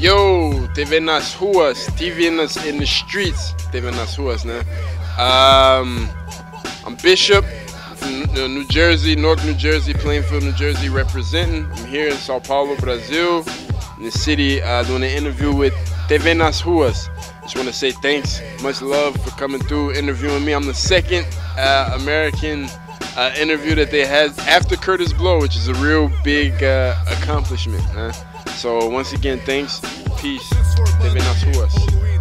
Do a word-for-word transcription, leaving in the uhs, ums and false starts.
Yo, T V nas ruas, T V in the, in the streets, T V nas ruas, né? Um, I'm Bishop from New Jersey, North New Jersey, Plainfield, New Jersey, representing. I'm here in Sao Paulo, Brazil, in the city, uh, doing an interview with T V nas ruas. Just want to say thanks, much love for coming through, interviewing me. I'm the second uh, American uh, interview that they had after Curtis Blow, which is a real big uh, accomplishment. Huh? So once again, thanks, peace, T V nas ruas.